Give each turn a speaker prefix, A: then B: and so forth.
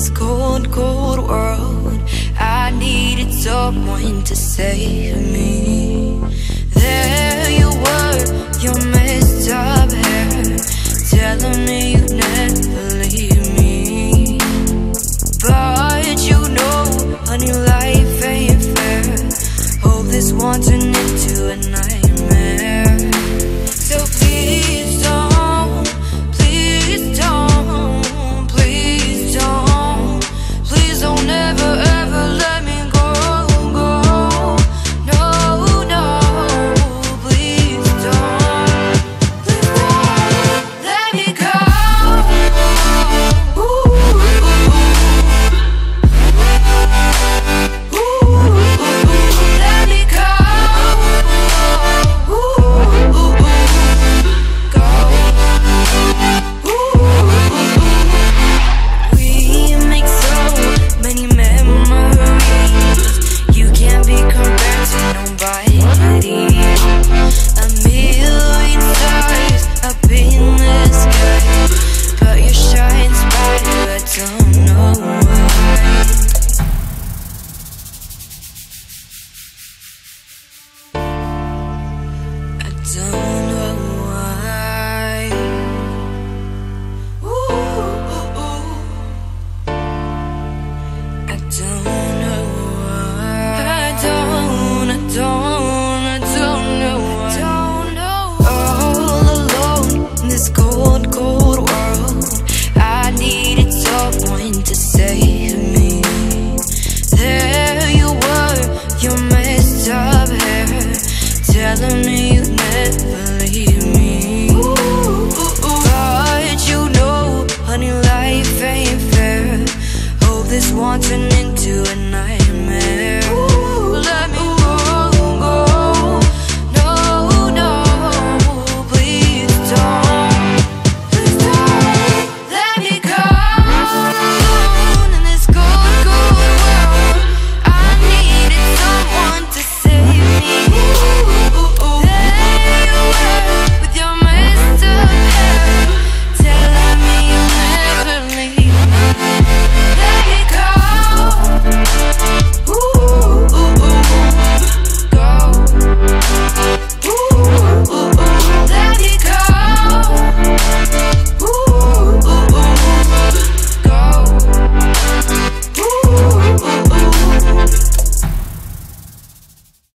A: this cold, cold world, I needed someone to save me. There you were, your messed up hair, telling me you'd never leave me. But you know, honey, life ain't fair. Hope this won't turn into a nightmare. So please don't, please don't, please don't, please don't ever, ever let me go, go. No, no, please don't let me go. Ooh, let me go. We make so many memories. You can't be compared to nobody. A million stars up in the sky, but you shine brighter, I don't know why. I don't